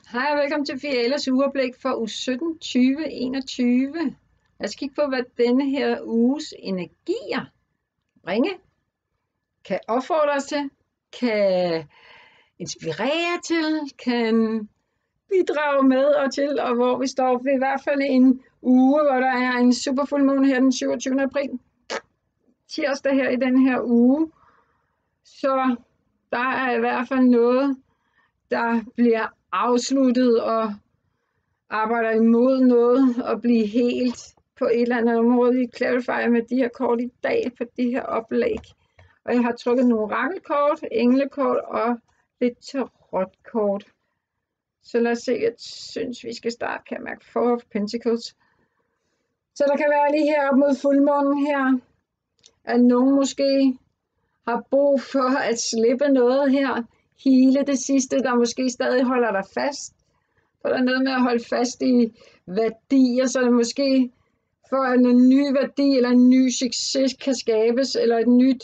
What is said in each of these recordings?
Hej og velkommen til Fialas ugeblik for uge 17, 2021. Lad os kigge på, hvad denne her uges energier bringe, kan opfordre os til, kan inspirere til, kan bidrage med og til, og hvor vi står ved i hvert fald en uge, hvor der er en superfuldmåne her den 27. april. Tirsdag her i den her uge. Så der er i hvert fald noget, der bliver afsluttet og arbejder imod noget og blive helt på et eller andet område. Vi clarifier med de her kort i dag på de her oplæg. Og jeg har trukket nogle orakelkort, englekort og lidt tarotkort. Så lad os se, jeg synes vi skal starte, kan jeg mærke, Four of Pentacles. Så der kan være lige her op mod fuldmånen her, at nogen måske har brug for at slippe noget her. Hele det sidste, der måske stadig holder dig fast. For der er noget med at holde fast i værdier, så det måske for at en ny værdi eller en ny succes kan skabes, eller et nyt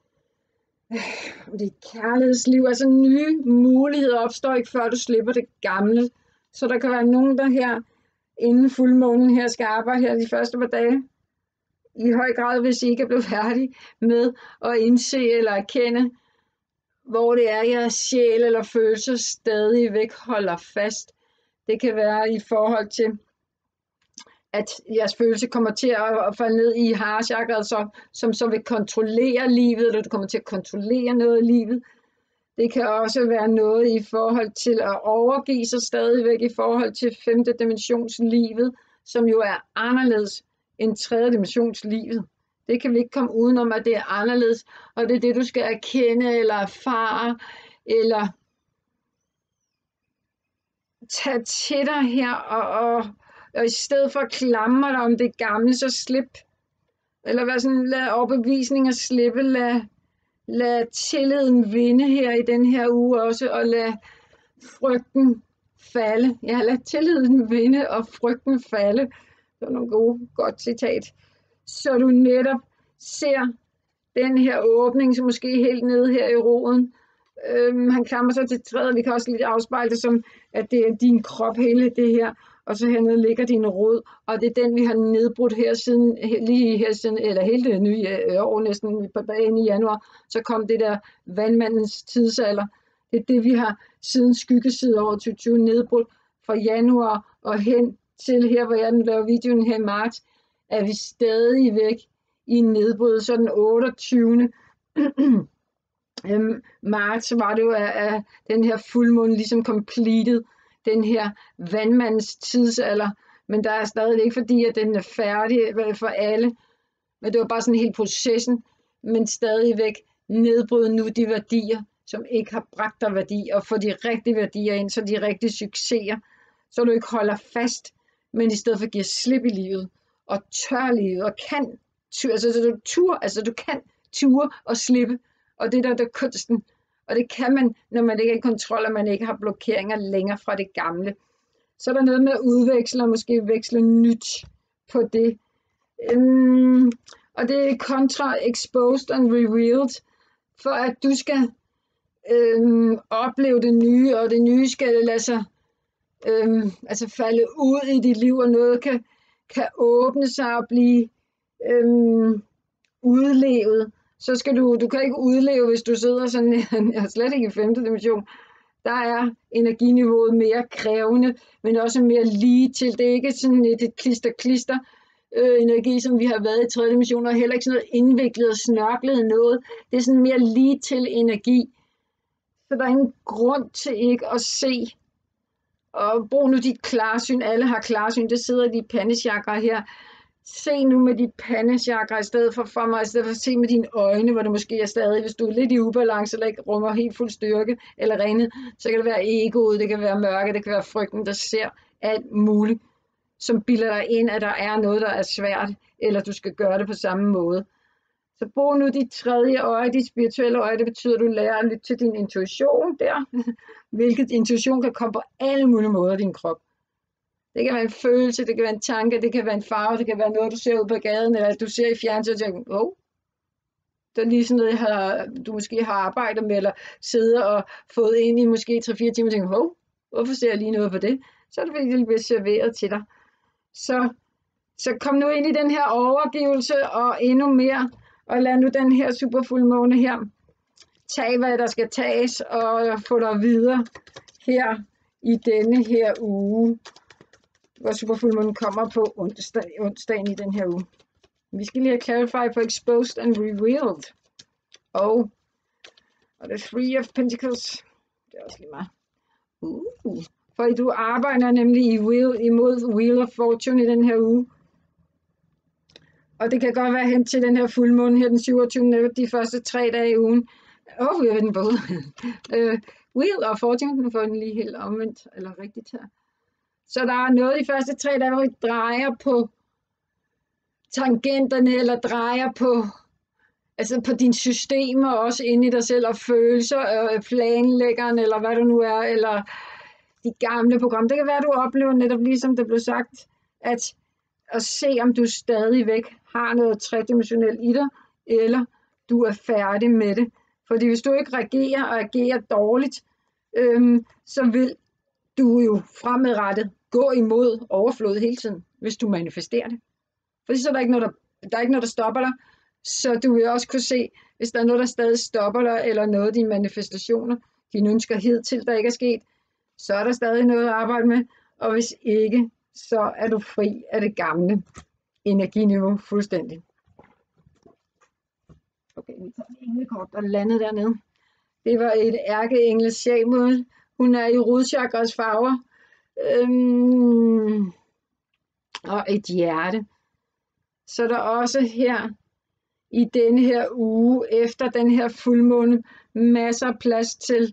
det kærlighedsliv, altså nye muligheder opstår ikke, før du slipper det gamle. Så der kan være nogen, der her inden fuldmånen her skal arbejde her de første par dage. I høj grad, hvis I ikke er blevet færdige med at indse eller erkende, hvor det er, jeres sjæl eller følelser stadigvæk holder fast. Det kan være i forhold til, at jeres følelse kommer til at falde ned i heart-chakret, som så vil kontrollere livet, eller du kommer til at kontrollere noget i livet. Det kan også være noget i forhold til at overgive sig stadigvæk i forhold til 5. dimensionslivet, som jo er anderledes end 3. dimensionslivet. Det kan vi ikke komme udenom, at det er anderledes, og det er det, du skal erkende eller erfare, eller tage til dig her, og i stedet for at klamre dig om det gamle, så slip. Eller hvad sådan, lad overbevisninger slippe, lad tilliden vinde her i den her uge også, og lad frygten falde. Ja, lad tilliden vinde, og frygten falde. Det er nogle godt citat. Så du netop ser den her åbning, som måske helt nede her i roden. Han klamrer sig til træet, vi kan også lidt afspejle det som, at det er din krop, hele det her, og så hernede ligger din rod, og det er den, vi har nedbrudt her siden, lige her siden, eller hele det nye år, næsten på dagen i januar, så kom det der vandmandens tidsalder. Det er det, vi har siden skyggeside over 2020 nedbrudt fra januar og hen til her, hvor jeg laver videoen her i marts, er vi stadigvæk i nedbrud, så den 28. marts var det jo, at den her fuldmåne ligesom completed den her vandmandens tidsalder, men der er stadig ikke, fordi at den er færdig for alle, men det var bare sådan helt processen, men stadigvæk nedbryde nu de værdier, som ikke har bragt dig værdi, og få de rigtige værdier ind, så de rigtige succeser, så du ikke holder fast, men i stedet for giver slip i livet, og tør livet, og kan du kan ture og slippe, og det der er kunsten, og det kan man, når man ikke er i kontrol, og man ikke har blokeringer længere fra det gamle. Så er der noget med at udveksle, og måske veksle nyt på det. Og det er kontra exposed and revealed, for at du skal opleve det nye, og det nye skal lade sig falde ud i dit liv, og noget kan åbne sig og blive udlevet. Så skal du kan ikke udleve, hvis du sidder sådan, jeg er slet ikke i 5. dimension. Der er energiniveauet mere krævende, men også mere lige til. Det er ikke sådan et klister energi, som vi har været i 3. dimension, og heller ikke sådan noget indviklet og snørklet noget. Det er sådan mere lige til energi. Så der er ingen grund til ikke at se. Og brug nu dit klarsyn. Alle har klarsyn. Det sidder i de pandechakra her. Se nu med dit pandechakra i stedet for at se med dine øjne, hvor det måske er stadig, hvis du er lidt i ubalance, eller ikke rummer helt fuld styrke, eller renhed, så kan det være egoet, det kan være mørke, det kan være frygten, der ser alt muligt, som bilder dig ind, at der er noget, der er svært, eller du skal gøre det på samme måde. Så brug nu dit tredje øje, dit spirituelle øje, det betyder, at du lærer at lytte til din intuition der, hvilket intuition kan komme på alle mulige måder i din krop. Det kan være en følelse, det kan være en tanke, det kan være en farve, det kan være noget, du ser ud på gaden, eller du ser i fjernsynet og tænker, det er lige sådan noget, du måske har arbejdet med, eller sidder og fået ind i måske 3-4 timer og tænker, Hvorfor ser jeg lige noget på det? Så er det fordi, det bliver serveret til dig. Så kom nu ind i den her overgivelse og endnu mere, og lad nu den her superfuldmåne her tage, hvad der skal tages, og få dig videre her i denne her uge, hvor superfuldmånen kommer på onsdagen i den her uge. Vi skal lige have clarify på exposed and revealed. Og the Three of Pentacles. Det er også lige meget. For du arbejder nemlig imod Wheel of Fortune i den her uge. Og det kan godt være hen til den her fuldmåne her den 27. de første 3 dage i ugen. Vi har den både. Wheel of Fortune, nu får den lige helt omvendt, eller rigtigt her. Så der er noget de første 3 dage, hvor vi drejer på tangenterne, eller drejer på, altså på dine systemer, også inde i dig selv, og følelser, planlæggeren, eller hvad du nu er, eller de gamle programmer. Det kan være, at du oplever netop ligesom det blev sagt, at se, om du stadigvæk har noget tredimensionelt i dig, eller du er færdig med det. Fordi hvis du ikke reagerer og agerer dårligt, så vil du jo fremadrettet gå imod overflod hele tiden, hvis du manifesterer det. Fordi så er der ikke noget, der stopper dig. Så du vil også kunne se, hvis der er noget, der stadig stopper dig, eller noget af dine manifestationer, dine ønsker hidtil, der ikke er sket, så er der stadig noget at arbejde med. Og hvis ikke, så er du fri af det gamle energiniveau fuldstændig. Okay, vi tager en englekort, der landede dernede. Det var et ærkeengles sjælmål. Hun er i rodchakras farver. Og et hjerte. Så der er også her i denne her uge, efter den her fuldmåne, masser af plads til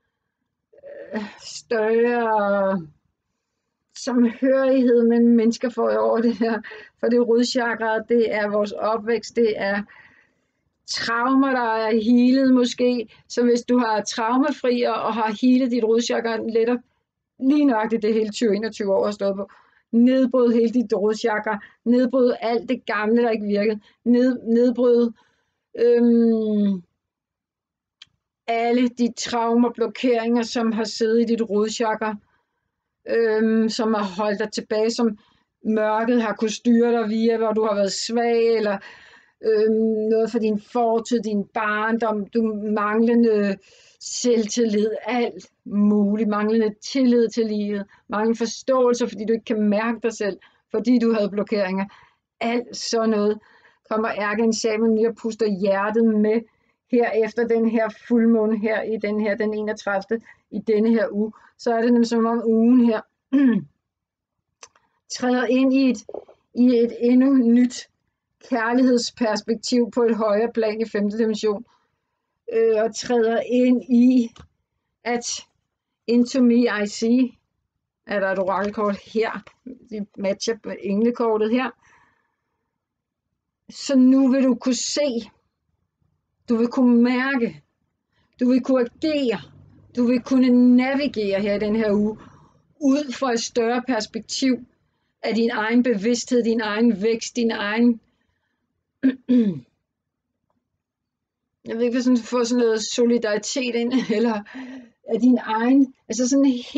større samhørighed mellem mennesker får over det her. For det rodchakra, det er vores opvækst, det er traumer, der er healet måske. Så hvis du har traumafri og har healet dit rodchakra lettere, lige nøjagtigt det hele 20-21 år har stået på, nedbryd hele dit rodchakra, nedbryd alt det gamle, der ikke virkede, nedbryd alle de traumer, blokeringer, som har siddet i dit rodchakra, som har holdt dig tilbage, som mørket har kunnet styre dig via, hvor du har været svag, eller noget for din fortid, din barndom, du manglende selvtillid, alt muligt, manglende tillid til livet, manglende forståelse, fordi du ikke kan mærke dig selv, fordi du havde blokeringer. Alt sådan noget kommer ærkeenglen lige og puster hjertet med her efter den her fuldmåne her i den her, den 31. i denne her uge. Så er det nemlig som om ugen her træder ind i et endnu nyt kærlighedsperspektiv på et højere plan i 5. dimension, og træder ind i, at into me I see, er der et orakelkort her, de matcher englekortet her, så nu vil du kunne se, du vil kunne mærke, du vil kunne agere, du vil kunne navigere her i den her uge, ud fra et større perspektiv af din egen bevidsthed, din egen vækst, din egen jeg ved ikke, hvis du får sådan noget solidaritet ind, eller af din egen, altså sådan en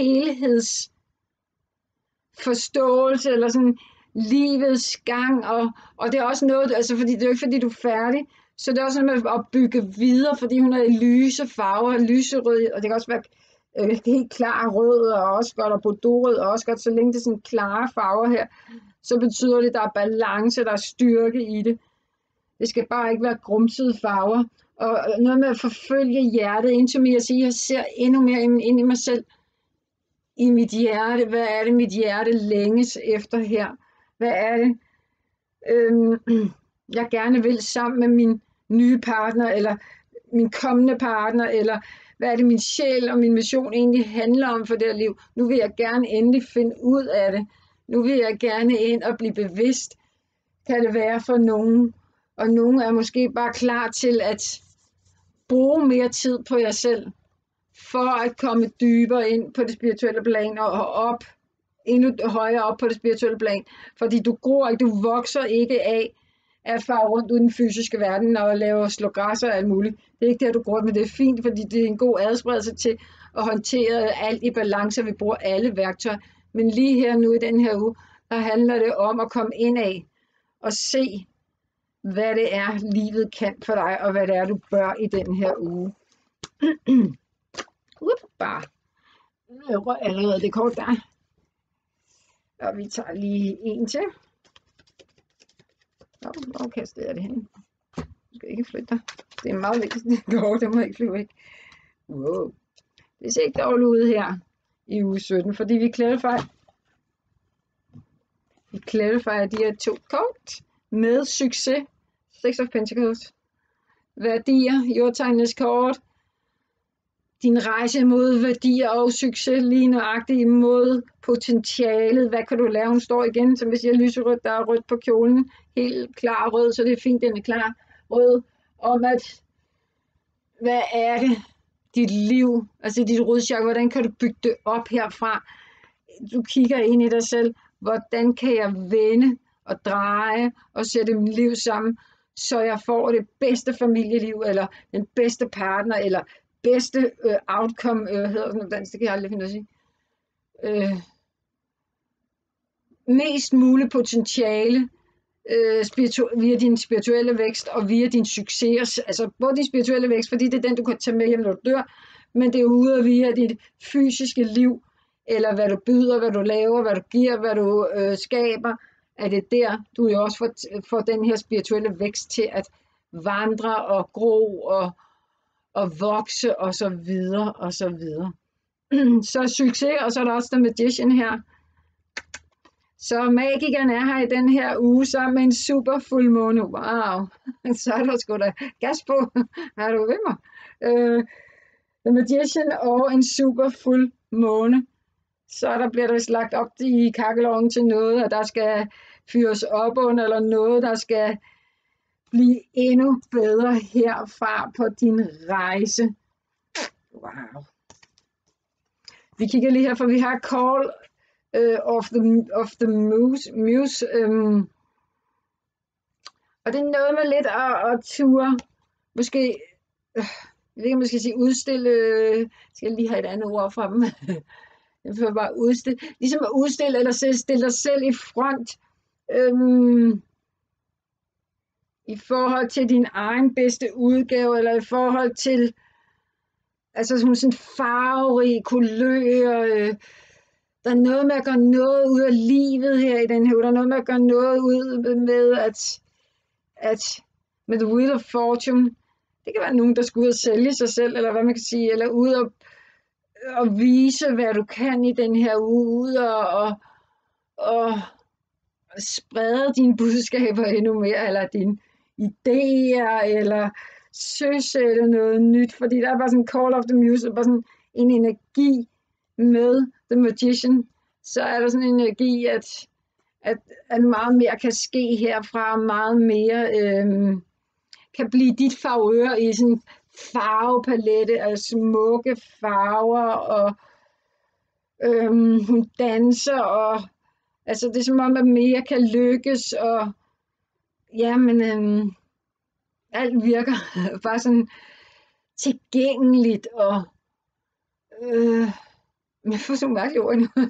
helhedsforståelse, eller sådan livets gang, og det er også noget, altså fordi det er jo ikke fordi du er færdig, så det er også noget med at bygge videre, fordi hun er i lyse farver, lyserød, og det kan også være helt klar rød, og også godt og bordeaux, og også godt, så længe det er sådan klare farver her, så betyder det, at der er balance, der er styrke i det. Det skal bare ikke være grumsede farver. Og noget med at forfølge hjertet into me og sige, at jeg ser endnu mere ind i mig selv. I mit hjerte. Hvad er det, mit hjerte længes efter her? Hvad er det, jeg gerne vil sammen med min nye partner, eller min kommende partner, eller hvad er det, min sjæl og min mission egentlig handler om for det her liv? Nu vil jeg gerne endelig finde ud af det. Nu vil jeg gerne ind og blive bevidst. Kan det være for nogen? Og nogen er måske bare klar til at bruge mere tid på jer selv, for at komme dybere ind på det spirituelle plan, og op, endnu højere op på det spirituelle plan. Fordi du gror ikke, du vokser ikke af at fare rundt ud i den fysiske verden og slå græs og alt muligt. Det er ikke det, du gror, men det er fint, fordi det er en god adspredelse til og håndteret alt i balance, og vi bruger alle værktøjer. Men lige her nu i den her uge, der handler det om at komme ind af og se, hvad det er, livet kan for dig, og hvad det er, du bør i den her uge. Bare. Jeg rører allerede det kort der. Og vi tager lige en til. Hvor kaster jeg det hen? Du skal ikke flytte dig. Det er meget vigtigt, det må ikke flyve væk. Wow. Det ser ikke dårligt ud her i uge 17, fordi vi clarifier de her 2 kort med succes. 6 of Pentacles. Værdier, jordtegnenes kort. Din rejse mod værdier og succes, lige nøjagtigt imod potentialet. Hvad kan du lave? Hun står igen, som hvis jeg lyserødt, der er rødt på kjolen. Helt klar rød, så det er fint, den er klar rød. Om at, hvad er det? Dit liv, altså dit rodchakra, hvordan kan du bygge det op herfra? Du kigger ind i dig selv. Hvordan kan jeg vende og dreje og sætte mit liv sammen, så jeg får det bedste familieliv, eller den bedste partner, eller bedste outcome, hedder sådan noget, det kan jeg aldrig finde at sige. Mest muligt potentiale via din spirituelle vækst og via din succes, altså både din spirituelle vækst, fordi det er den, du kan tage med hjem, når du dør, men det er ude via dit fysiske liv, eller hvad du byder, hvad du laver, hvad du giver, hvad du skaber, er det der, du jo også får den her spirituelle vækst til at vandre og gro og vokse og så videre og så videre. Så succes, og så er der også The Magician her. Så magikeren er her i den her uge sammen med en super fuldmåne. Wow, så er der sgu da gas på. Er du ved mig? The Magician og en super fuldmåne. Så der bliver der lagt op i kakkelovnen til noget, og der skal fyres op under, eller noget, der skal blive endnu bedre herfra på din rejse. Wow. Vi kigger lige her, for vi har Call of the Muse. Og det er noget med lidt at ture, måske, jeg ved ikke, om jeg skal sige udstille, skal jeg lige have et andet ord fra dem. Jeg får bare udstille, ligesom at udstille eller stille dig selv i front i forhold til din egen bedste udgave, eller i forhold til altså sådan farverig kulør. Der er noget med at gøre noget ud af livet her i den her. Der er noget med at gøre noget ud med at med The Wheel of Fortune. Det kan være nogen, der skal ud og sælge sig selv, eller hvad man kan sige, eller ud og vise, hvad du kan i den her uge, ud og sprede dine budskaber endnu mere, eller dine idéer, eller søsætte noget nyt, fordi der er bare sådan en Call of the Muse, bare sådan en energi med The Magician, så er der sådan en energi, at meget mere kan ske herfra, meget mere kan blive dit favør i sådan farvepalette af smukke farver, og hun danser, og altså det er som om, at mere kan lykkes, og jamen alt virker bare sådan tilgængeligt, og jeg får så mærkelige ord nu.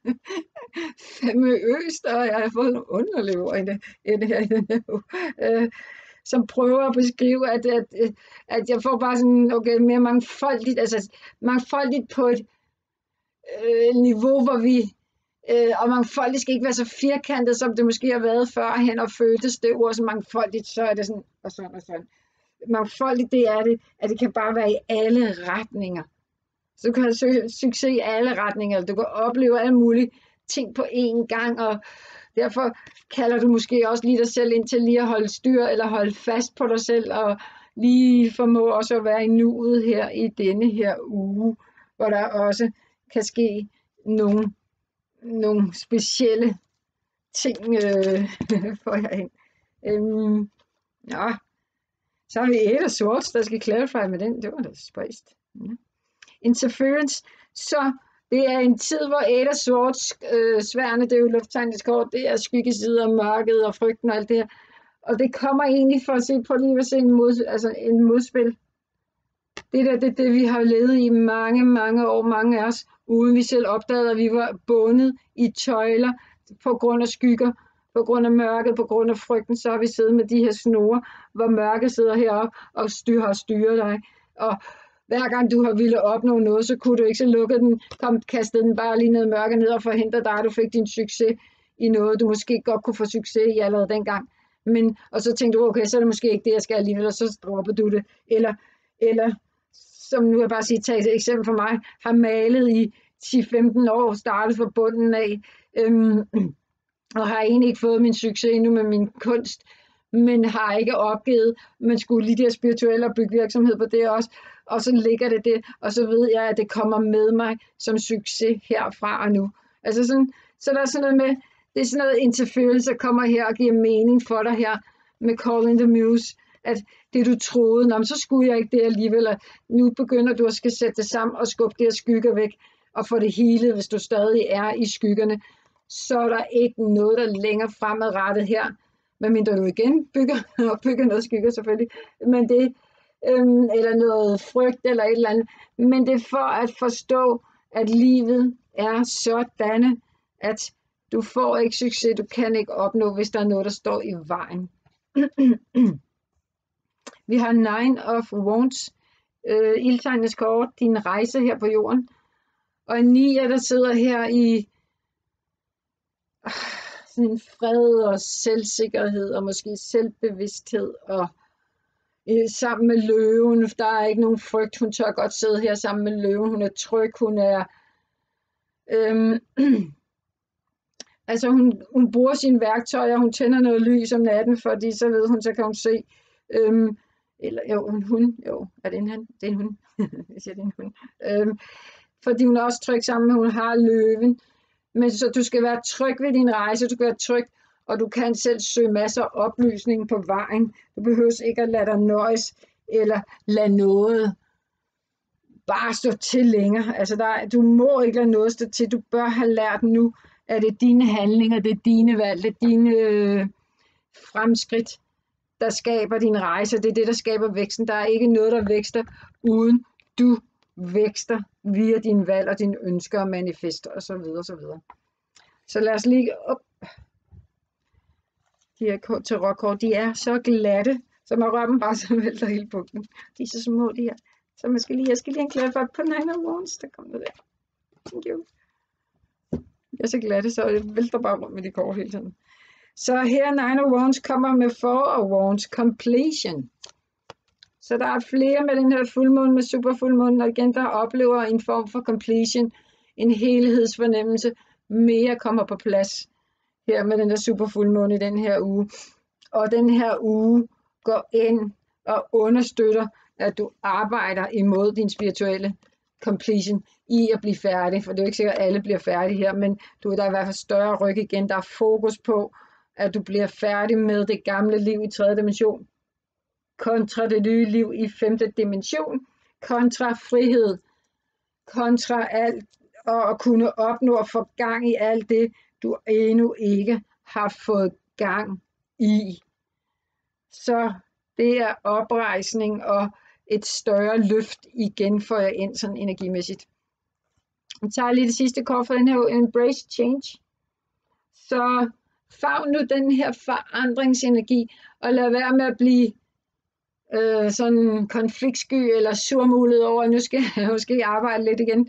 Famøst, og jeg har fået nogle underlige ord i det her som prøver at beskrive, at jeg får bare sådan, okay, mere mangfoldigt, altså mangfoldigt på et niveau, hvor vi, og mangfoldigt skal ikke være så firkantet, som det måske har været førhen, og føltes det ord som mangfoldigt, så er det sådan, og sådan og sådan. Mangfoldigt, det er det, at det kan bare være i alle retninger. Så du kan have succes i alle retninger, eller du kan opleve alle mulige ting på én gang, og derfor kalder du måske også lige dig selv ind til lige at holde styr, eller holde fast på dig selv, og lige formå også at være i nuet her i denne her uge, hvor der også kan ske nogle specielle ting for jer ind. Ja. Så har vi Eight of Swords, der skal clarify med den. Det var da spøjst. Ja. Interference. Så det er en tid, hvor Eight of Swords, sværene, det er jo lufttegnets kort, det er skyggesider, mørket og frygten og alt det her. Og det kommer egentlig for at se på lige at se en modspil. Det vi har levet i mange år, mange af os, uden vi selv opdagede, at vi var bundet i tøjler på grund af skygger, på grund af mørket, på grund af frygten, så har vi siddet med de her snore, hvor mørket sidder heroppe og har styret dig. Og hver gang du har ville opnå noget, så kunne du ikke, så lukke den, kastede den bare lige ned mørket ned og forhindre dig, at du fik din succes i noget, du måske godt kunne få succes i allerede dengang. Og så tænkte du, okay, så er det måske ikke det, jeg skal alligevel, og så dropper du det. Eller som nu vil jeg bare sige, tage et eksempel for mig, har malet i 10-15 år, startet fra bunden af, og har egentlig ikke fået min succes endnu med min kunst, men har ikke opgivet, men skulle lige det spirituelle og bygge virksomhed på det også, og så ligger det, og så ved jeg, at det kommer med mig som succes herfra og nu. Altså sådan, så der er sådan noget med, det er sådan noget interference, der kommer her og giver mening for dig her, med Calling the Muse, at det du troede, så skulle jeg ikke det alligevel, og nu begynder du at skal sætte det sammen og skubbe det her skygger væk, og få det healet, hvis du stadig er i skyggerne, så er der ikke noget, der er længere fremadrettet her, medmindre du igen bygger noget skygger selvfølgelig, men det, eller noget frygt eller et eller andet, men det er for at forstå, at livet er sådan, at du får ikke succes, du kan ikke opnå, hvis der er noget, der står i vejen. Vi har 9 of Wands, ildtegnenes kort, din rejse her på jorden, og en 9, der sidder her i sådan en fred og selvsikkerhed og måske selvbevidsthed og sammen med løven, der er ikke nogen frygt, hun tør godt sidde her sammen med løven, hun er tryg, hun er altså hun bruger sine værktøjer, hun tænder noget lys om natten, fordi så ved hun, så kan hun se eller jo, en hund, jo, er det en han? Det er en hund. Jeg siger, det er en hund. Fordi hun er også tryg sammen med, hun har løven. Men så du skal være tryg ved din rejse, du skal være tryg, og du kan selv søge masser af oplysning på vejen. Du behøver ikke at lade dig nøjes, eller lade noget bare stå til længere. Altså du må ikke lade noget stå til, du bør have lært nu, at det er dine handlinger, det er dine valg, det er dine fremskridt, der skaber din rejse, det er det, der skaber væksten. Der er ikke noget, der vækster, uden du vækster via din valg og dine ønsker og manifester osv. osv. Så lad os lige op. De her tarotkort, de er så glatte, så man rører dem bare, så vælter hele bunken. De er så små, de her. Så jeg skal lige en klap op på 9 of Wands, der kommer der. Thank you. De er så glatte, så jeg vælter bare rundt med de kort hele tiden. Så her 9 of Wands kommer med 4 of Wands, completion. Så der er flere med den her fuldmåne, med superfuldmånen, og igen, der oplever en form for completion, en helhedsfornemmelse, mere kommer på plads her med den der superfuldmåne i den her uge. Og den her uge går ind og understøtter, at du arbejder imod din spirituelle completion i at blive færdig, for det er jo ikke sikkert, at alle bliver færdige her, men der er i hvert fald større ryg igen, der er fokus på, at du bliver færdig med det gamle liv i 3. dimension, kontra det nye liv i 5. dimension, kontra frihed, kontra alt, og at kunne opnå og få gang i alt det, du endnu ikke har fået gang i. Så det er oprejsning og et større løft igen, får jeg ind sådan energimæssigt. Jeg tager lige det sidste kort for den her, embrace change. Så favn nu den her forandringsenergi, og lad være med at blive sådan konfliktsky eller surmulet over, at nu skal jeg måske arbejde lidt igen.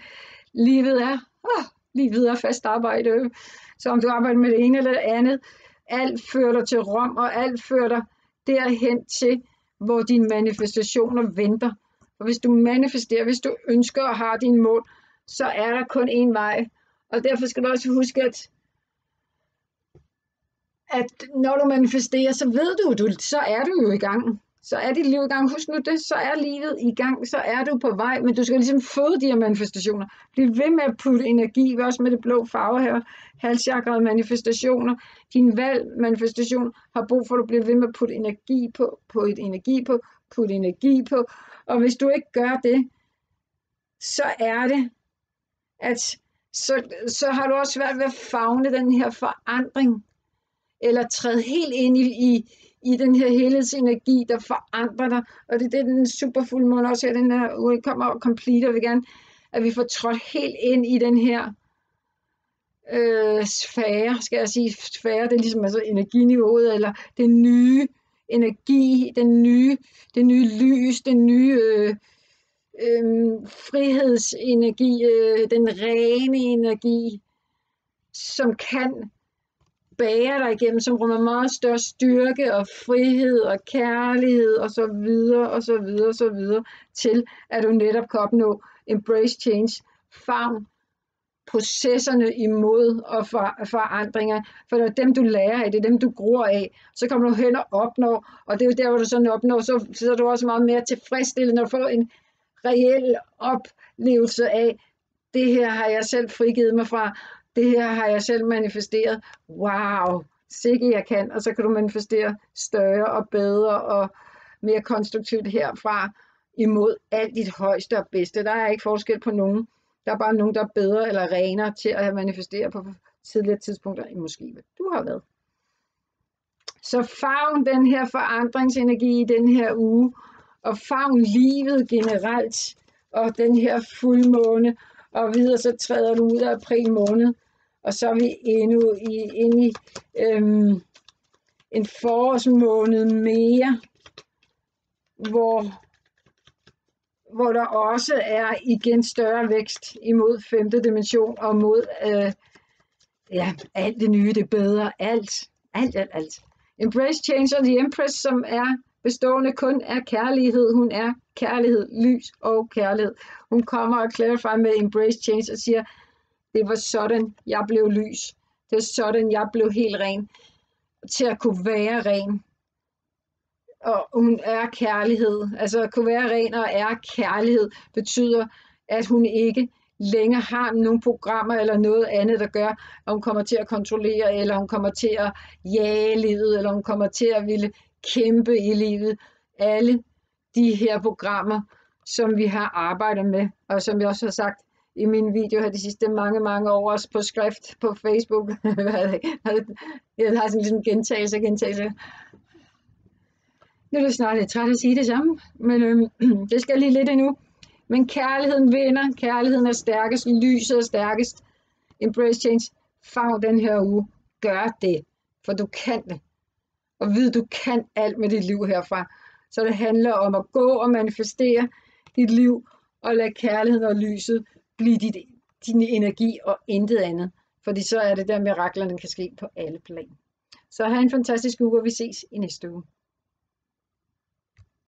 Livet er fast arbejde. Så om du arbejder med det ene eller det andet, alt fører dig til Rom, og alt fører dig derhen til, hvor dine manifestationer venter. Og hvis du manifesterer, hvis du ønsker og har dine mål, så er der kun én vej. Og derfor skal du også huske, at når du manifesterer, så ved du, så er du jo i gang. Så er dit liv i gang. Husk nu det, så er livet i gang, så er du på vej, men du skal ligesom føde de her manifestationer. Bliv ved med at putte energi, også med det blå farve her, halschakrat manifestationer. Din valg manifestation har brug for, at du bliver ved med at putte energi på, putte energi på. Og hvis du ikke gør det, så er det, at så har du også svært ved at favne den her forandring, eller træde helt ind i den her helhedsenergi, der forandrer dig. Og det er det, den superfuldmåne også her, den her uge kommer og completer, vil gerne, at vi får trådt helt ind i den her sfære, skal jeg sige, sfære, det er ligesom altså energiniveauet, eller den nye energi, det nye lys, den nye frihedsenergi, den rene energi, som kan bære dig igennem, som rummer meget større styrke og frihed og kærlighed og så videre og så videre og så videre, til at du netop kan opnå embrace change, favn processerne imod og forandringer, for det er dem, du lærer af, det er dem, du gror af. Så kommer du hen og opnår, og det er jo der, hvor du sådan opnår, så er du også meget mere tilfredsstillet, når du får en reel oplevelse af, det her har jeg selv frigivet mig fra, det her har jeg selv manifesteret. Wow, sikke jeg kan, og så kan du manifestere større og bedre og mere konstruktivt herfra imod alt dit højeste og bedste. Der er ikke forskel på nogen. Der er bare nogen, der er bedre eller renere til at manifestere på tidligere tidspunkter, end måske hvad du har været. Så favn den her forandringsenergi i den her uge, og favn livet generelt, og den her fuldmåne, og videre så træder du ud af april måned, og så er vi inde i en forårsmåned mere, hvor der også er igen større vækst imod 5. dimension og mod alt det nye, det bedre, alt. Embrace Change og The Empress, som er bestående kun af kærlighed. Hun er kærlighed, lys og kærlighed. Hun kommer og clarify med Embrace Change og siger, det var sådan, jeg blev lys. Det var sådan, jeg blev helt ren. Til at kunne være ren. Og hun er kærlighed. Altså at kunne være ren og er kærlighed betyder, at hun ikke længere har nogle programmer eller noget andet, der gør, at hun kommer til at kontrollere, eller hun kommer til at jage livet, eller hun kommer til at ville kæmpe i livet. Alle de her programmer, som vi har arbejdet med, og som jeg også har sagt i mine videoer her de sidste mange år, også på skrift på Facebook. Jeg har sådan ligesom gentagelse. Nu er det snart lidt træt at sige det samme, men det skal lige lidt endnu. Men kærligheden vinder, kærligheden er stærkest, lyset er stærkest. Embrace Change, favn den her uge, gør det, for du kan det. Og vid, du kan alt med dit liv herfra. Så det handler om at gå og manifestere dit liv, og lade kærligheden og lyset blive din energi og intet andet. Fordi så er det der miraklerne kan ske på alle planer. Så have en fantastisk uge, og vi ses i næste uge.